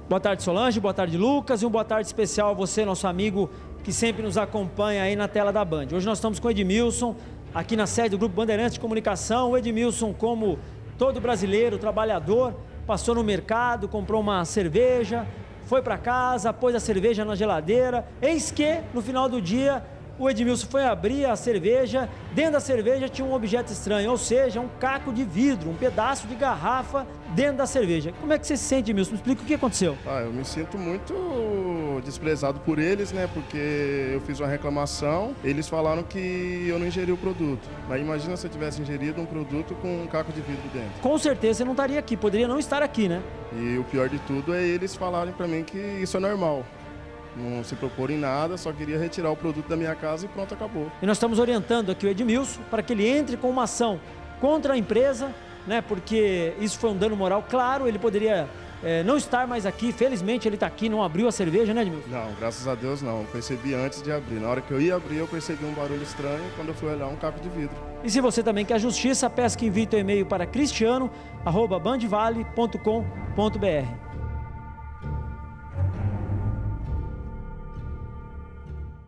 Boa tarde, Solange, boa tarde, Lucas, e um boa tarde especial a você, nosso amigo, que sempre nos acompanha aí na tela da Band. Hoje nós estamos com o Edmilson, aqui na sede do Grupo Bandeirantes de Comunicação. O Edmilson, como todo brasileiro, trabalhador, passou no mercado, comprou uma cerveja, foi para casa, pôs a cerveja na geladeira. Eis que, no final do dia, o Edmilson foi abrir a cerveja, dentro da cerveja tinha um objeto estranho, ou seja, um caco de vidro, um pedaço de garrafa dentro da cerveja. Como é que você se sente, Edmilson? Me explica o que aconteceu. Eu me sinto muito desprezado por eles, né? Porque eu fiz uma reclamação, eles falaram que eu não ingeri o produto. Mas imagina se eu tivesse ingerido um produto com um caco de vidro dentro. Com certeza você não estaria aqui, poderia não estar aqui, né? E o pior de tudo é eles falarem pra mim que isso é normal. Não se propor em nada, só queria retirar o produto da minha casa e pronto, acabou. E nós estamos orientando aqui o Edmilson para que ele entre com uma ação contra a empresa, né? Porque isso foi um dano moral. Claro, ele poderia não estar mais aqui, felizmente ele está aqui, não abriu a cerveja, né, Edmilson? Não, graças a Deus não, eu percebi antes de abrir. Na hora que eu ia abrir, eu percebi um barulho estranho, quando eu fui olhar, um caco de vidro. E se você também quer justiça, peço que envie teu e-mail para cristiano@bandvale.com.br.